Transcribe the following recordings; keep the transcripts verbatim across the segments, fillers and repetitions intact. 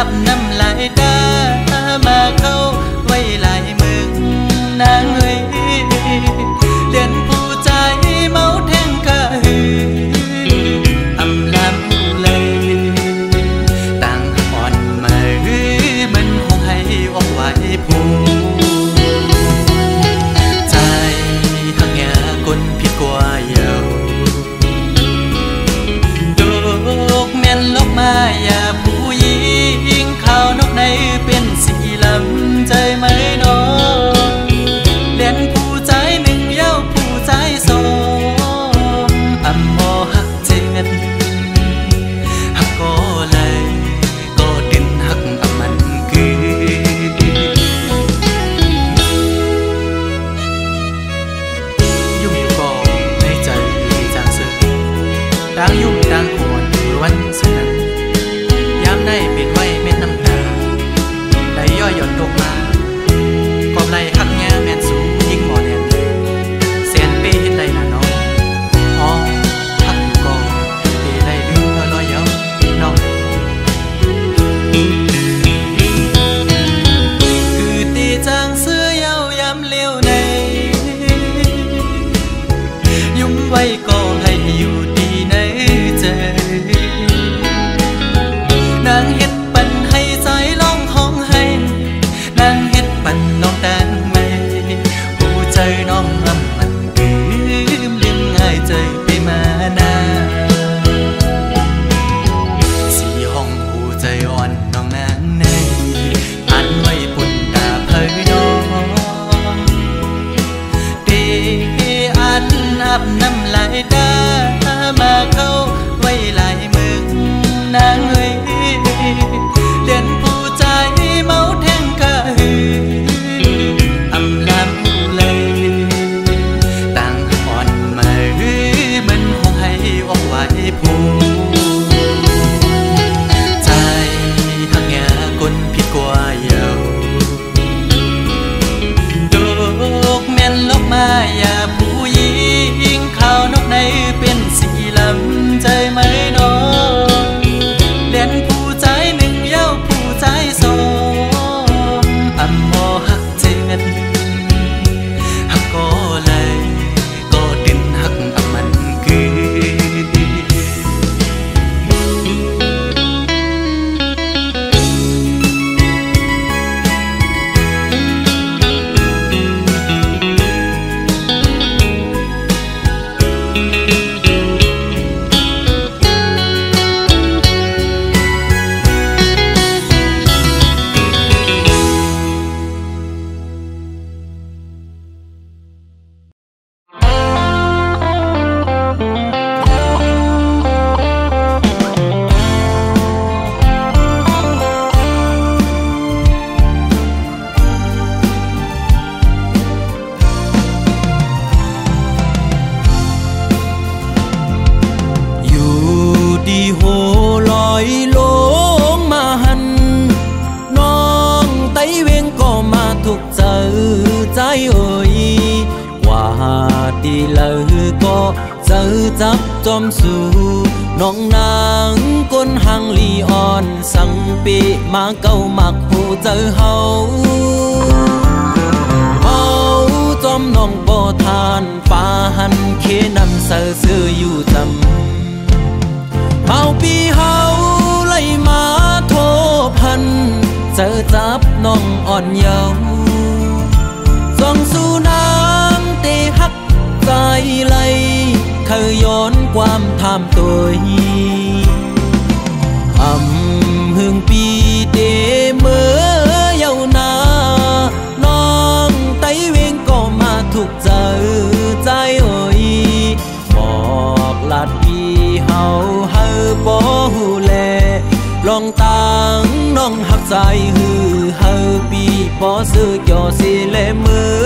บน้ำลายตามาเข้าไว้ลายมึงนางเอ้ยเลียนผู้ใจเมาแทงกะหืออำลำเลยต่างอ่อนมาหือมันคงให้ออกไว้ผู้ใจหักแง่คนผิดกว่าเยาดอกแม่นลกมาอย่าผู้หญิงขาวนกในเป็นสีลำใจไหมน้องเลียนผู้ใจหนึ่งเย้าผู้ใจสองอำมอหักเจ็ดหักก็เลยก็ดินหักอำมันคือยุ่งอยู่ก็ในใจจางเสือต่างยุ่งต่างขวนวันสนั้นยามได้เป็นไว้เม็ดน้ำตาได้ย่อยหย่อนตกมากอบไหลหักแง่แม่นสูงยิ่งหมอแน่นแสนเป้เห็นได้ละน้องอ๋อหักอยู่ก็เป้ได้ลืมเมื่อลอยเย้าน้องคือตีจางเสื้อเย้ายามเลี้ยวในยุ่งไว้ก็ให้อยู่ดีในใจนางเฮ็ดปันให้ใจร้องห้องให้นางเฮ็ดปันน้องแต่งไม่หูใจน้องลำมันลืมลืมง่ายใจไปมานาสี่ห้องหูใจอ่อนน้องนางในอันไว้ปุ่นตาเผยน้องเดอันอาบน้ำลายตามาเข้าไว้ลายมึงนางเอ้ยเลียนผู้ใจเมาแทงกะหืออำลำเลยต่างอ่อนมาหือมันคงให้ออกไว้ผู้ใจหักแง่คนผิดกว่าเยาดอกแม่นลกมาอย่าผู้หญิงขาวนกในเป็นสีลำใจไหมน้องเลียนผู้ใจหนึ่งเย้าผู้ใจสองอำมอหักเจ็ดหักก็เลยก็ดินหักอำมันคือจับจอมสู่น้องนางก้นหังลีอ่อนสังปีมาเก้ามักหูเจอเฮาเฮาจอมน้องบ่ทานป่าหันเคนำเสือซื้ออยู่จำเฮาปีเฮาไล่มาโทพันเจอจับน้องอ่อนเยาว์ส่องสู่นางเตหักใจไหลเคยย้อนความทำตัวอำหึงปีเดเมื่อเยาวนานน้องไตเวงก็มาถูกเจอใจเอ่ยบอกลาดพี่เฮาเฮาบ่หูแลลองตังน้องหักใจฮือเฮาปีบ่ซื้อจ่อสิเลมือ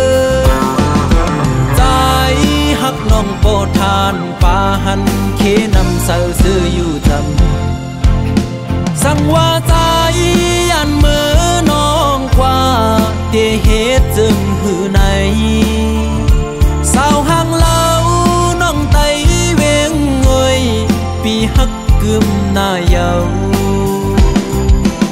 หักน้องโปรทานป่าหันเคนำเสือซื้ออยู่จำสั่งว่าใจยันเมื่อน้องกว่าเดเหตุจึงหือในสาวห่างเล่าน้องไตเวงเงยปีหักกึมหน้าเยา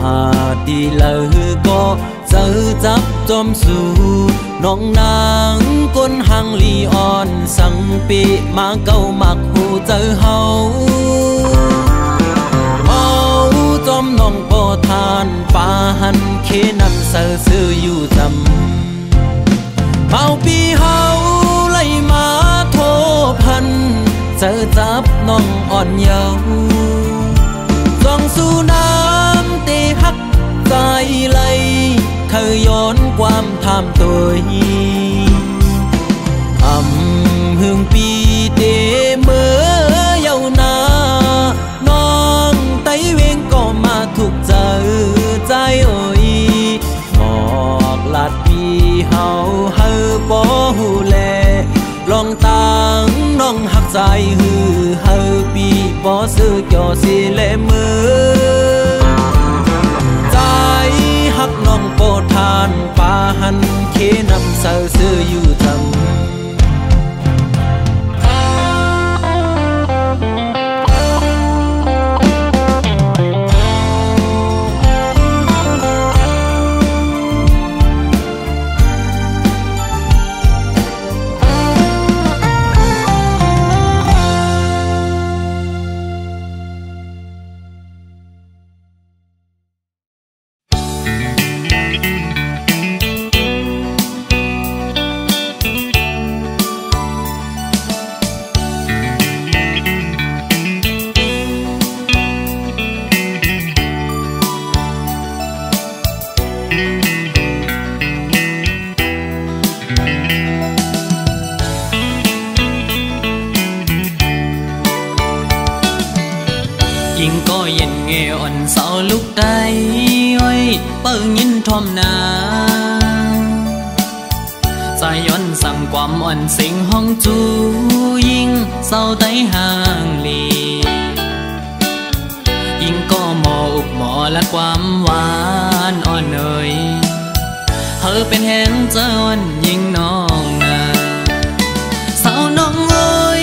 đi lỡ có giờ giáp tôm su nong nắng con hàng li on sang pi mà câu mặc hồ giờ hậu hậu tôm nong bò than pa han khi năm sơ sư yu dầm bao pi hậu lấy má thôพัน giờ giáp nong on nhau dòng su nam tê hắc dài lây khơiย้อนความทำตัวอำหึงปีเตเมื่อเยาวนานองไต้เวงก็มาถูกเจอใจเอ่ยบอกลาดปีเฮาเฮาบ่ฮู้แลลองตังน้องหักใจฮือเฮาปีบ่ซื้อจ่อสิแลมือฮักน้องโปทานปาหันเคนำเสาซื้ออยู่ทำความอ่อนสิงห้องจูยิ่งเศร้าไต้ห่างลียิ่งก็หมออุบหมอและความหวานอ่อนเอ่ยเธอเป็นแห่งเจ้าอ่อนยิ่งน้องนาสาวน้องเอ้ย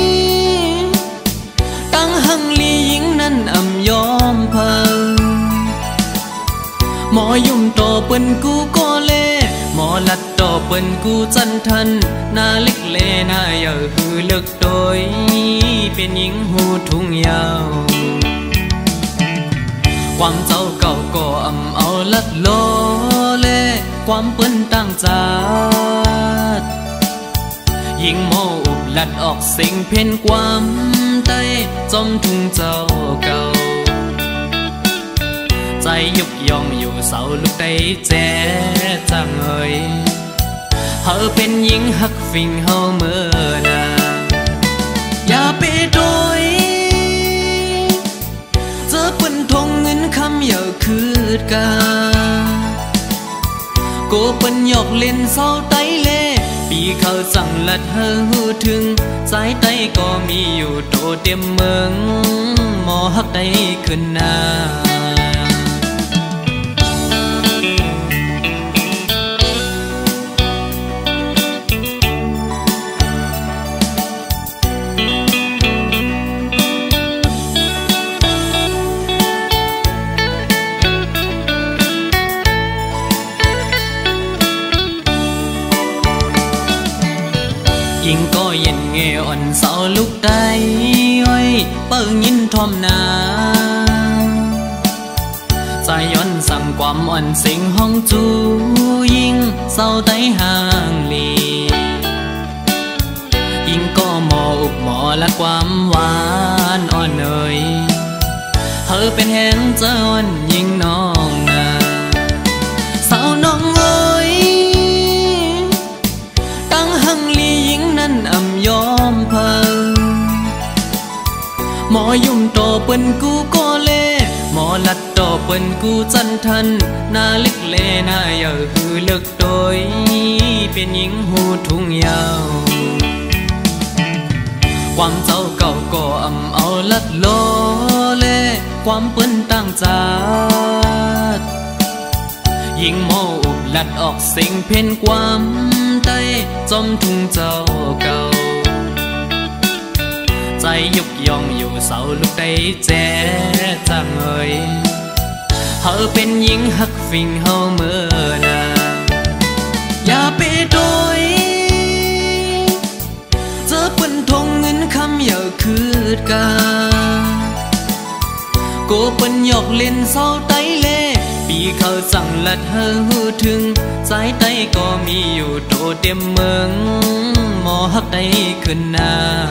ตั้งหังลียิ่งนั้นอ่ำยอมเพอหมอยุ่มโตเปิ้นกูก็เล่หมอลัดโตเปิ้นกูจันทันนาเล็กเลนาเยาหือเลิกโดยเป็นหญิงหูทุ่งยาวความเจ้าเก่าก็อำเอาลัดโลเล่ความเปิ้นตั้งจัดยิ่งโมอุบลัดออกสิ่งเพ่นความใต้จมทุ่งเจ้าเก่าใจยุบยองอยู่เสาลูกได้แจ๊จังเอ่ยเธอเป็นหญิงหักฟิงเฮาเมื่อนาอย่าไปโดยเจอเปิ้นทงเงินคำเยาคืดกาโกเปิ้นหยอกเล่นเศร้าไต้เล่ปีเขาสั่งลัดเฮอหูถึงสายไต้ก็มีอยู่โตเต็มเมืองหมอหักได้ขึ้นนายิ่งก็เย็นเงยอ่อนเสาลูกได้อ้อยเปิ้งยินทอมนาใจย้อนสั่งความอ่อนสิงห้องจูยิ่งเศร้าไต้ห่างลียิ่งก็หมออุบหมอและความหวานอ่อนเอ่ยเธอเป็นแห่งเจ้าอ่อนยิ่งน้องนาสาวน้องเอ้ยตั้งหังลียิ่งนั้นอ่ำยอมเพอหมอยุ่มโตเปิ้นกูก็เล่หมอลัดโตเปิ้นกูจันทันนาเล็กเลนาเยาหือเลิกโดยเป็นหญิงหูทุ่งยาวความเจ้าเก่าก็อ่ำเอาลัดโลเล่ความเปิ้นตั้งจัดยิ่งโมอุบลัดออกสิ่งเพ่นความใต้จมทุ่งเจ้าเก่าใจยุบยองอยู่เสาลูกได้แจ๊จังเอ่ยเเฮาเป็นหญิงหักฟิงเฮาเมื่อนาอย่าไปโดยเจอเปิ้นทงเงินคำอย่าคืดกาโกเปิ้นหยอกเล่นเศร้าไตเล่ปีเขาสั่งลัดเฮอหูถึงสายไตก็มีอยู่โตเต็มเมืองหมอฮักได้ขึ้นนา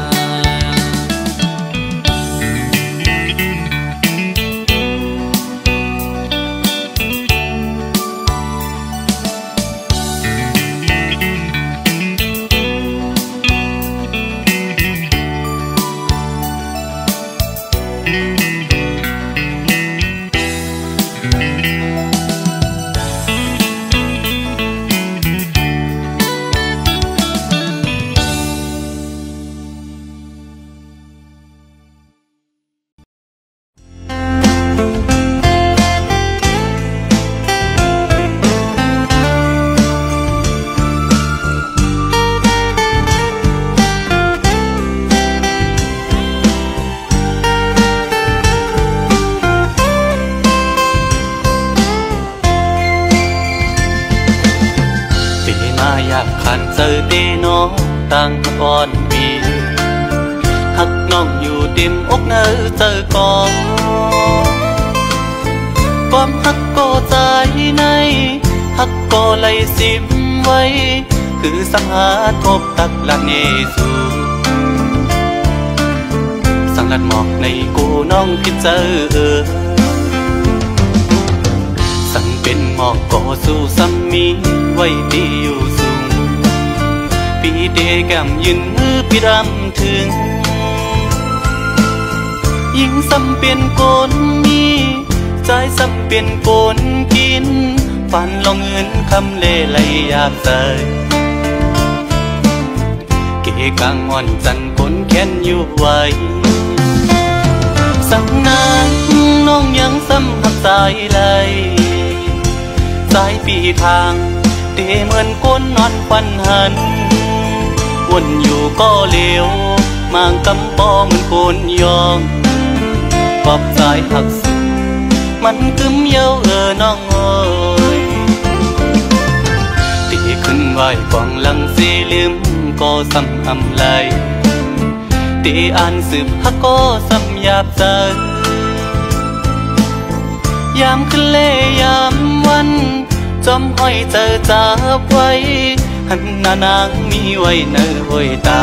เจอเดน้องต่างก่อนปีหักน้องอยู่เต็มอกเนื้อเจอก่อนความหักก็ใจในหักก็ไหลสิมไว้คือสังหาทบตักลักเนสูสังลัดหมอกในกูน้องพิดเจอเออสั่งเป็นหมอกก็สู้ซ้ำมีไว้ดีอยู่สูงปีเดแก้มยืนมือพี่รำถึงยิ่งซ้ำเป็นโกนมีใจซ้ำเป็นโกนกินฝันลองเงินคำเล่ไหลอยากใส่เกกางอ่อนจันคนแค้นอยู่ไว้สังนานน้องยังซ้ำหักสายไหลสายปีทางเดเหมือนก้นนอนฟันหันวนอยู่ก็เลี้ยวมางกำปอมันโกนยองปอบสายหักสุดมันกึมเย้าเออน้องเอ้ยตีขึ้นไหวกองหลังสีลืมก็ซ้ำอำไหลตีอ่านสืบฮักก็ซ้ำหยาบใจยามขึ้นเล่ยามวันจอมห้อยเจอจับไว้หันหน้านางมีไว้เนื้อห้อยตา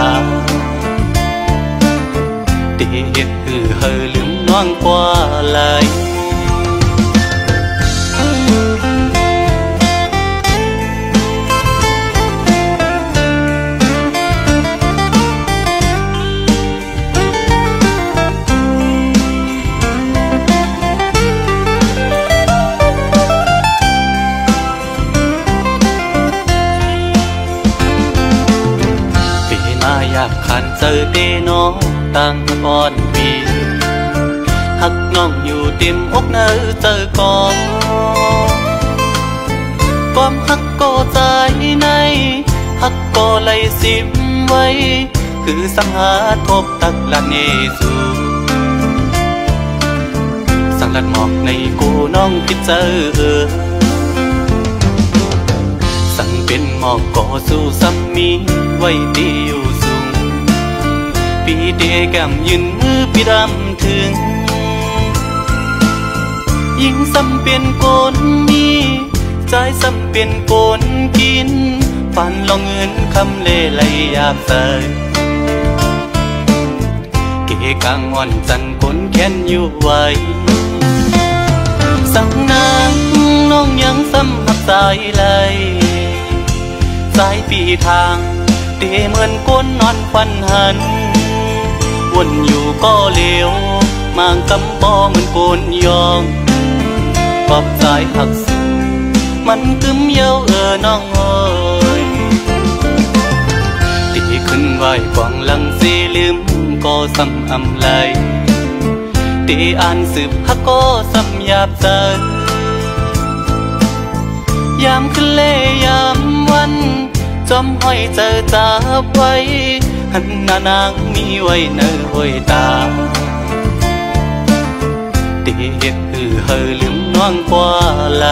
เตียดคือเฮอลืมน้องกว่าไหลขันเจอเดน้องต่างก่อนปีหักน้องอยู่เต็มอกเนื้อเจอก่อนความหักก็ใจในหักก็ไหลสิมไว้คือสังหาทบตักลักเนสูสังลัดหมอกในกูน้องพิดเจอเออสั่งเป็นหมอกก็สู้ซ้ำมีไว้ดีอยู่ปีเดแก้มยืนมือพี่รำถึงยิ่งซ้ำเป็นโกนมีใจซ้ำเป็นโกนกินฝันลองเงินคำเล่ไหลอยากใส่เกกางอ่อนจันคนแค้นอยู่ไว้สังนางน้องยังซ้ำหักสายไหลสายปีทางเดเหมือนก้นนอนฟันหันวนอยู่ก็เลี้ยวมางกำปอเหมือนโกนยองปอบสายหักสุดมันกึมเย้าเออน้องเอ้ยตีขึ้นไหวกองหลังสีลืมก็ซ้ำอำไหลตีอ่านสืบฮักก็ซ้ำหยาบใจยามขึ้นเล่ยามวันจอมห้อยเจอจับไว้หันหน้านางมีไว้เนื้อห้อยตาตเตียกคือเฮอลืมน้องกว่าไหล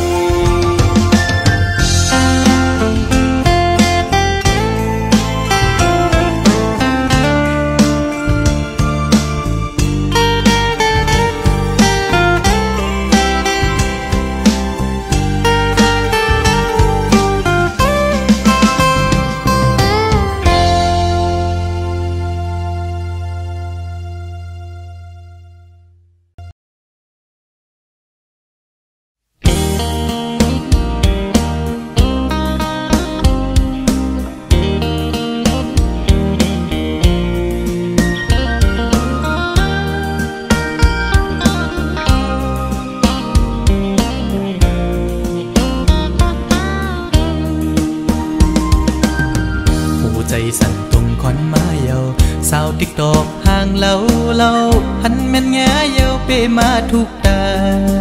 ใจสั่นตรงคอนมาเยาสาวติ๊กตอกห่างเล่าเล่าหันแม่นแง่เยาเปมาทุกตา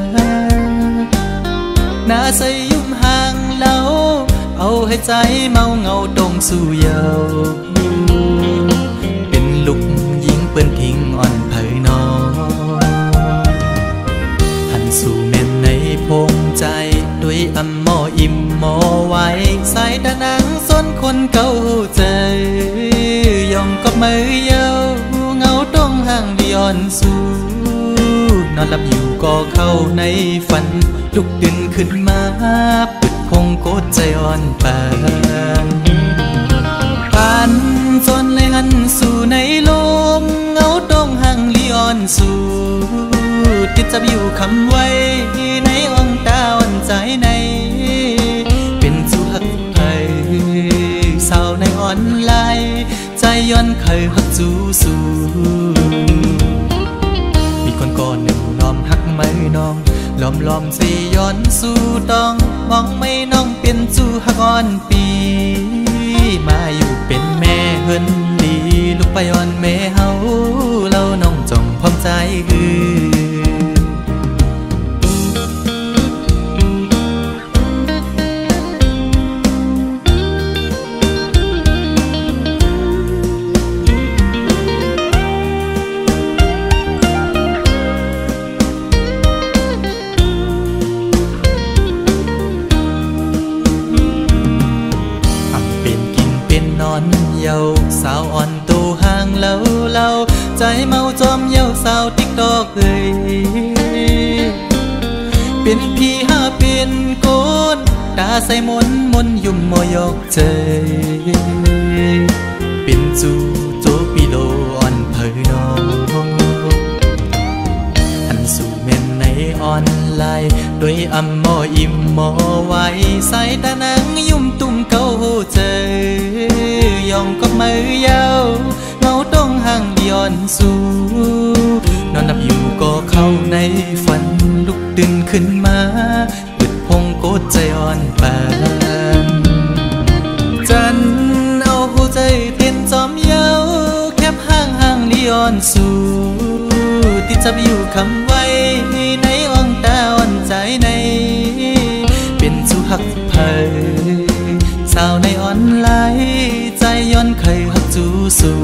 หน้าใสยุ่มห่างเล่าเอาให้ใจเมาเงาตรงสู่เยาเป็นลูกยิงเปิ้นทิ้งอ่อนเผยนอหันสู่แม่นในพงใจด้วยอำหมออิ่มหมอไว้สายตานังส้นคนเก่าใจยองกับมือเยาเงาต้องห่างดิออนสู่นอนหลับอยู่ก็เข้าในฝันลุกดึงขึ้นมาปิดคงโกดใจอ่อนปานปานจนเลยหันสู่ในลมเงาต้องห่างดิออนสู่ติดจับอยู่คำไว้ในอ่องตาอ่อนใจในเป็นสู่หักไทยสาวในออนไลน์ใจย้อนเคยหักจูสู่มีคนก่อนหนึ่งล้อมหักไม่น้องล้อมล้อมสิย้อนสู่ต้องมองไม่น้องเป็นจูหักอ่อนปีมาอยู่เป็นแม่เฮินดีลูกไปอ่อนแม่เฮาเล่าน้องจงพร้อมใจคือเยาสาวอ่อนตูห่างเล่าเล่าใจเมาจอมเยาสาวติ๊กตอกเอ้ยเป็นพี่ห้าเป็นโกนตาใส่มนมนยุ่มมอยกใจเป็นจูโจปิโลอ่อนเผยน้องหันสู่เม่นในออนไลน์โดยอำหมออิ่มหมอไว้ใส่ตานังยุ่มตุ่มเก่าใจยองกับมือเยาเงาต้องห่างดิออนสู่นอนหลับอยู่ก็เข้าในฝันลุกดึงขึ้นมาปิดพงโกดใจอ่อนปานจันเอาหัวใจเต้นจอมเยาแคบห่างห่างดิออนสู่ติดจับอยู่คำไว้ในอ่องตาอ่อนใจในเป็นสู่หักเผยสาวในออนไลน์ใจย้อนเคยหักจูสู่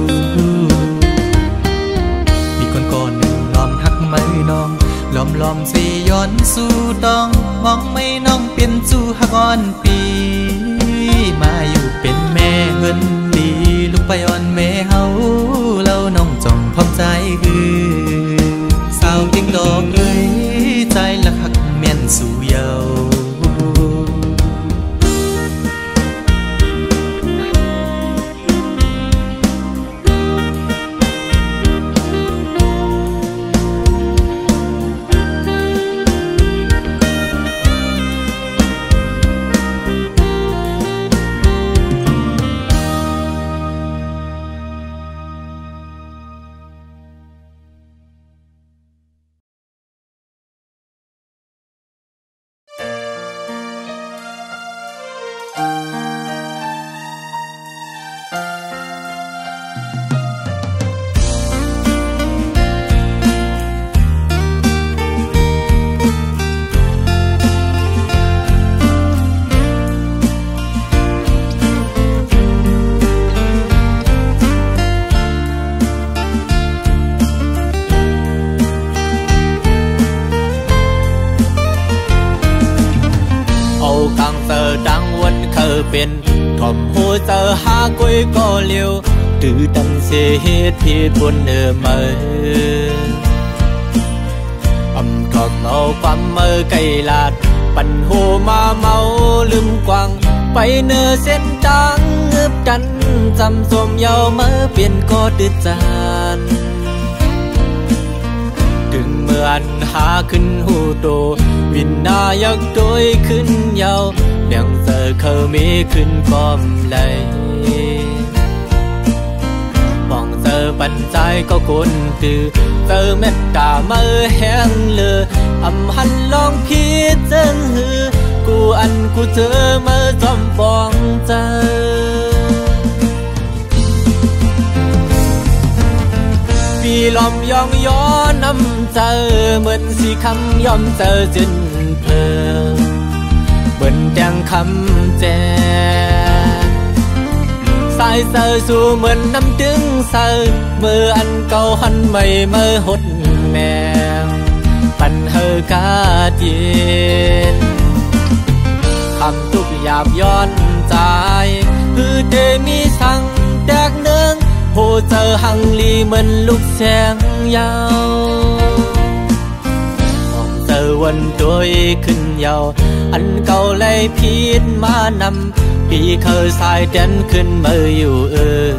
มีคนก่อนหนึ่งล้อมหักไม่น้องล้อมล้อมสิย้อนสู่ต้องมองไม่น้องเป็นจูหักอ่อนปีมาอยู่เป็นแม่เฮินดีลูกไปอ่อนแม่เฮาเล่าน้องจ้องพร้อมใจคือสาวติ๊กตอกเอ้ยใจละหักแม่นสู่เยา giờ đang quân khờ bên thòm hồ giờ ha quê có liều từ đằng xe hết thì buồn nở mơ âm thòm màu quam mơ cây lạtปั่นโฮมาเมาลืมกวางไปเนื้อเส้นจังเงือบกันจำสมเยาเมื่อเปลี่ยนก็ดืดจานถึงเมื่ออันหาขึ้นหูโตวินนายักโดยขึ้นเยาเลี้ยงเจอเคยมีขึ้นกอมไหลมองเจอปันใจก็กุนตือเจอเม็ดตาเมื่อแห้งเลืออำหันลองพิจารณากูอันกูเจอเมื่อจอมปองเจอปีลมยองย้อนน้ำเจอเหมือนสีคำย่อมเจอจินเพลเหมือนแดงคำแจสายเสือสู่เหมือนน้ำดึงเสือเมื่ออันเก่าหันไม่เมื่อหดแมงปันเฮอกาเย็นคำทุกหยาบย้อนใจคือเดมีสั่งแดกเนืองโหเจอหังลีเหมือนลูกแสงยาวมองเจอวันด้วยขึ้นยาวอันเก่าเลยพิษมานำปีเคยสายเด่นขึ้นมาอยู่เออ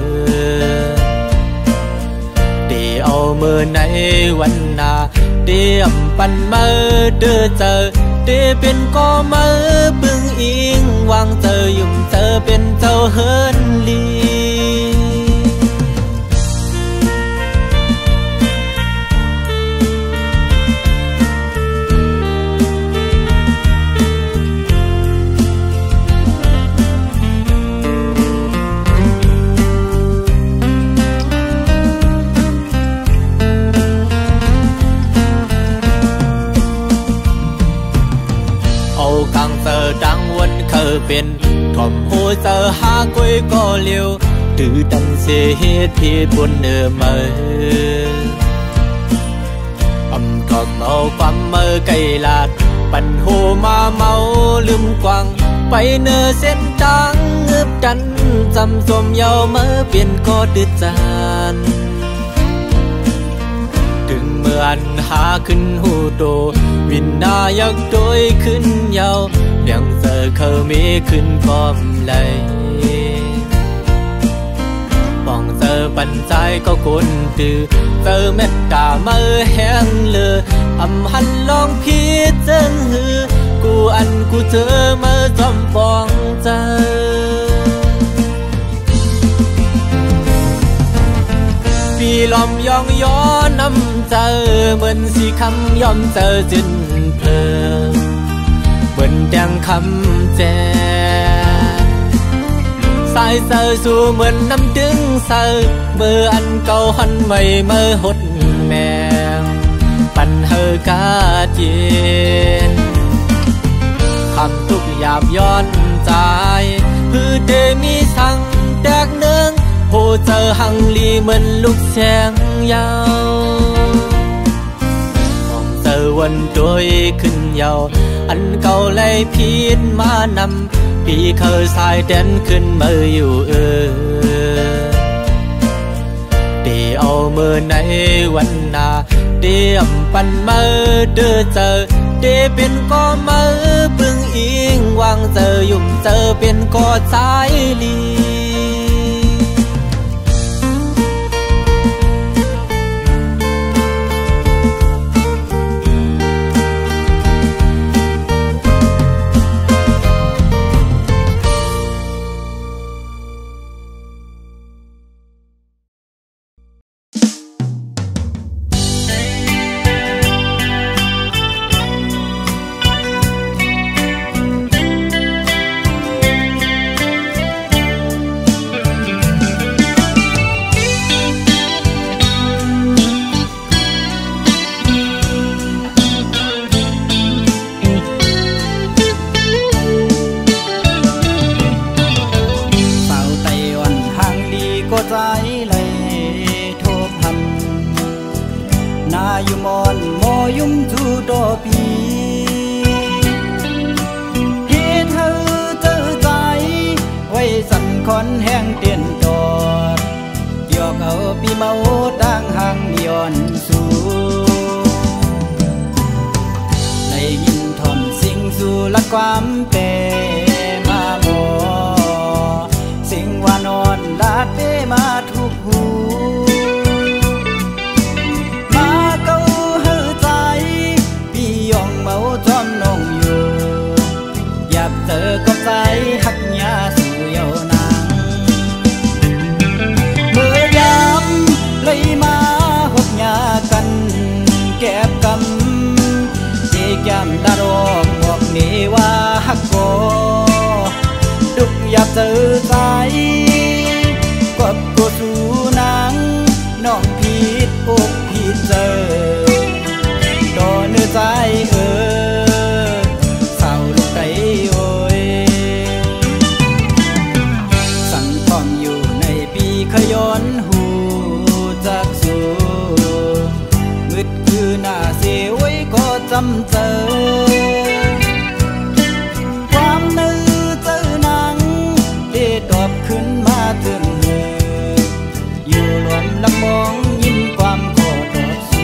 เดี๋ยวเอามือในวันนาเดี๋ยวปันมือเดือเจอเดี๋ยวเป็นก็มือบึงอิงวางเจอยุ่งเจอเป็นเจ้าเฮินลีดังวันเคยเป็นทอมหัวเจอหากุยก็เลี้ยวดื้อดังเสียเหตุผิดบนเนื้อมืออำทอมเอาความมือไกลลาดปั่นโฮมาเมาลืมกวางไปเนื้อเส้นจังเงือบดันจำสมเยาเมื่อเปลี่ยนก็ดื้อจานถึงเมื่ออันหาขึ้นหูโตวินนายักโดยขึ้นเยาเลี้ยงเจอเคยมีขึ้นกอมไหลมองเจอปันใจก็กุนตือเจอเม็ดตาเมื่อแห้งเลืออำหันลองพิจารณากูอันกูเจอเมื่อจอมปองเจอปีลมยองย้อนน้ำเจอเหมือนสีคำย่อมเจอจินเพลเหมือนแดงคำแจสายเสือสู่เหมือนน้ำดึงเสือเมื่ออันเก่าหันไม่เมื่อหดแมงปันเฮอกาเย็นคำทุกหยาบย้อนใจคือเดมีสั่งแดกเนืองโหเจอหังลีเหมือนลูกแสงยาวมองเจอวันด้วยขึ้นยาวอันเก่าเลยพิษมานำปีเคยสายเด่นขึ้นมาอยู่เออเดี๋ยวเอามือในวันนาเดี๋ยวปันมือเดือเจอเดี๋ยวเป็นก็มือบึงอิงวางเจอยุ่มเจอเป็นก็สายลีความเปมาโมสิ่งว่านอนลาดเปมาทุกหูมาเก้าเฮือใจพี่ยองเมาจอมนองอยู่อยากเจอกับใจหักยาสู่เยาวนางเมื่อยามเลยมาหกยากันแก็บกำเจจำดารองบอกนี่ว่าฮักโกดุกอยากเจอใจกบกูสู่นางน้องผิดอกผิดเจอโดนเนื้อใจเออเศร้าลูกไตโอยสั่งพร้อมอยู่ในปีขย้อนหูจากสู่มืดคือหน้าเสียไว้ก็จำเจอความนึกเจอหนังได้ตอบขึ้นมาถึงเธออยู่รวมลำมองยิ้มความขอตอบสู้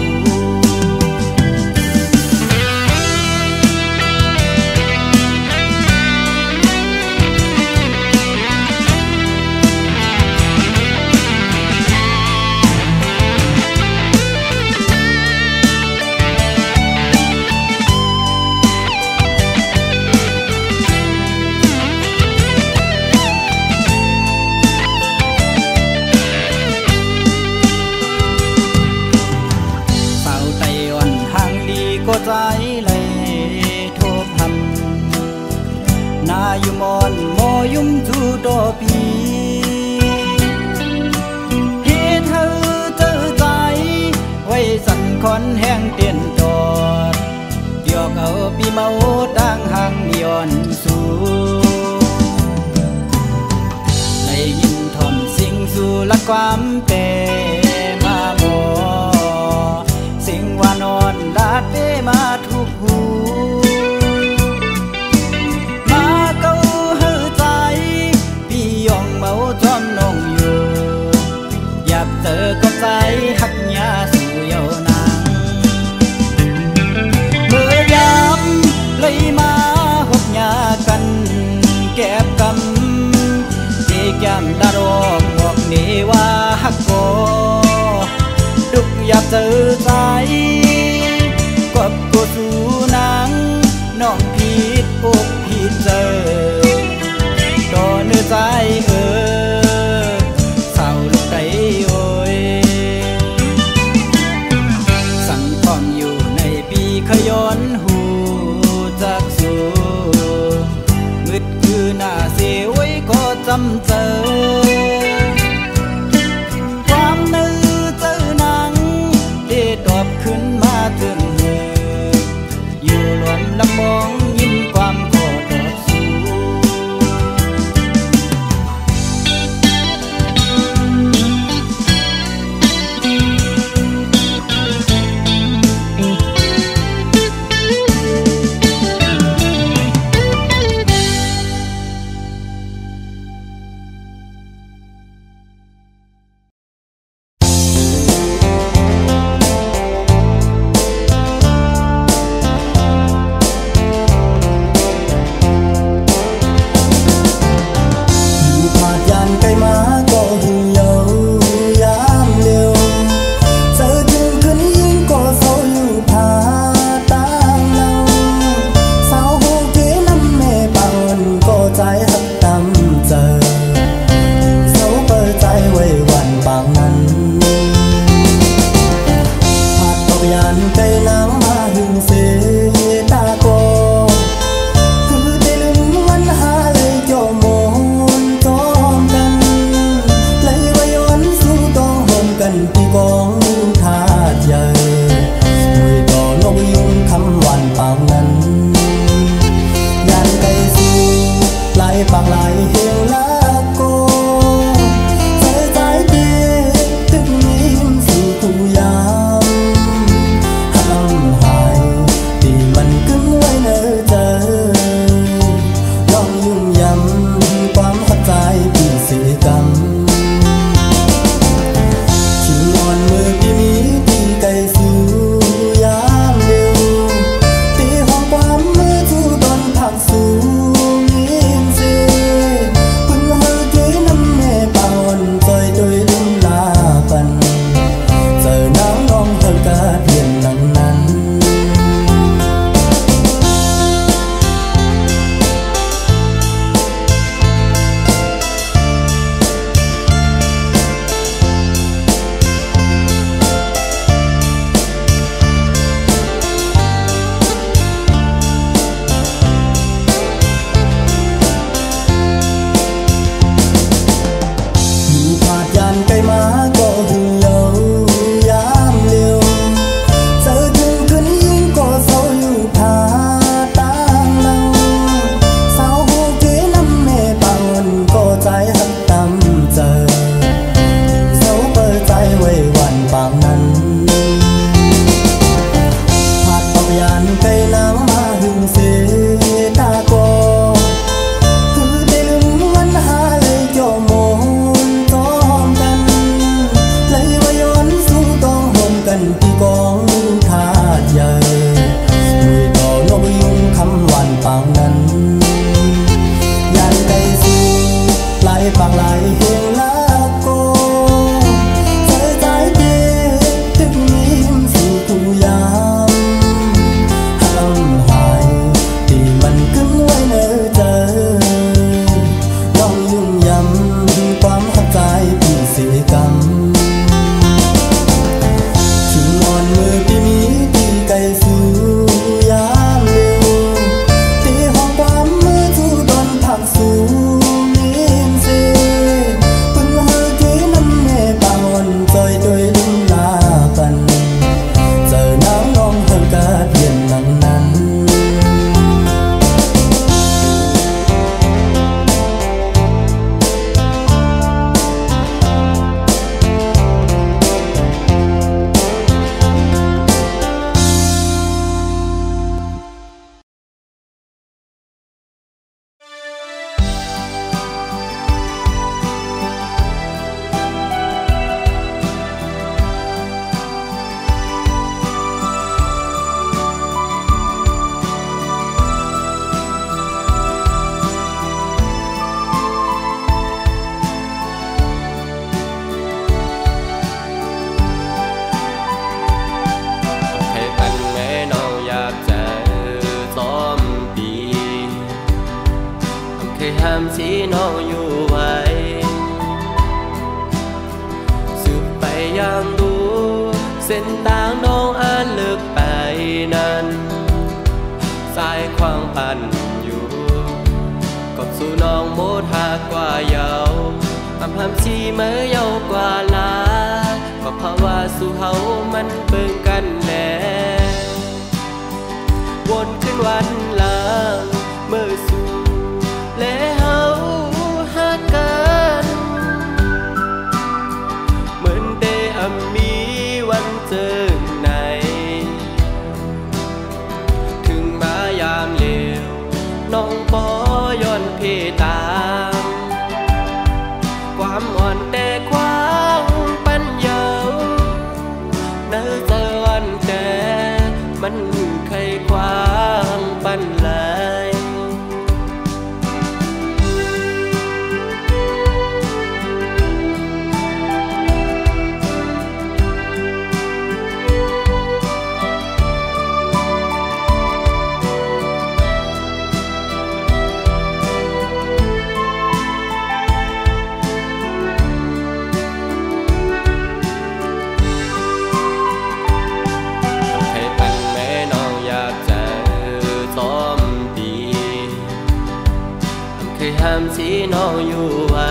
ก็ใจเลยโทบหันนาอยู่มอนมอยุ่มจูโดปีเฮ็ดเธอเจอใจไว้สั่นคอนแห้งเตียนตอดเกี่ยวเอาปีเมาดังห่างย้อนสู่ได้ยินทอมสิ่งสู่ละความเปมาโมสิ่งว่านอนลาดเปมาทุกหูมาเก้าเฮือใจพี่ยองเมาจอมนองอยู่อยากเจอกับใจหักยาสู่เยาวนางเมื่อยามเลยมาหกยากันแก็บกำเจจำดารองบอกนี่ว่าฮักโกดุกอยากเจอใจกบกูสู่นางน้องผิดอกผิดเจอต่อเนื้อใจเออเศร้าลูกไตโอยสั่งพร้อมอยู่ในปีขย้อนหูจากสู่มืดคือหน้าเสียไว้ก็จำเจอความนึกเจอหนังได้ตอบขึ้นมาถึงเธออยู่รวมลำมองยิ้มความขอตอบสู้ปั่นขึ้นไว้เนื้อเจอน้องยุ่งยำความหักใจพี่สิกรรมชิงอ่อนมือพี่มีตีไก่สู่ยามเร็วตีห้องความมือทูดอนผักสู่มีนเสพึ่งเฮอที่น้ำแม่ปางอ่อนจอยโดยลิ้นลาปันเจอน้ำน้องเฮอกาเพียนหนังนั้นห้ามสีน้องอยู่ไว้สืบไปยังดูเส้นทางน้องอ่านลึกไปนั้นสายควางปั่นอยู่กบสู่น้องโมดหากกว่าเยาอำห้ามสีเมื่อเยาวกว่าลาก็เพราะว่าสู่เฮามันเบิ่งกันแน่วนขึ้นวันหลังเมื่อสู่และเฮาหักกันเหมือนได้อำมีวันเจอไหนถึงมายามเลวน้องปอย้อนเพตามความอ่อนแต่ความปัญญาเนื้อเจอวันแต่มันเคยความปันไหลห้ามสีน้องอยู่ไว้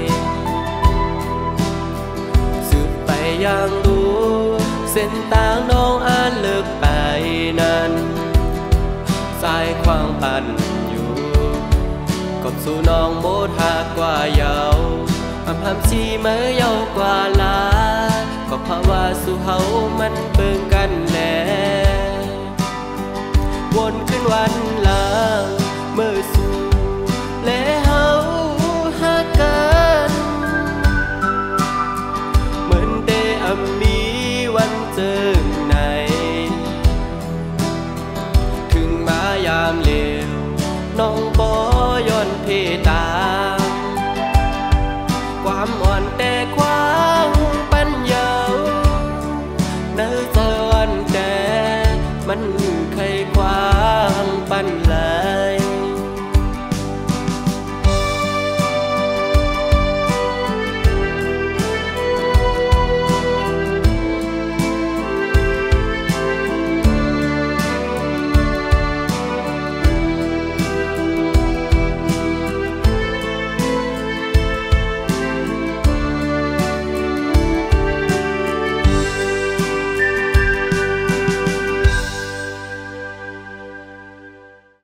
สืบไปยังดูเส้นทางน้องอ่านลึกไปนั้นสายควางปั่นอยู่กบสู่น้องโมดหากกว่าเยาอำห้ามสีเมื่อเยาวกว่าลาก็เพราะว่าสู่เฮามันเบิ่งกันแน่วนขึ้นวันหลังเมื่อสู่และเฮาหักกันเหมือนได้อำมีวันเจอไหนถึงมายามเลวน้องปอย้อนเพตา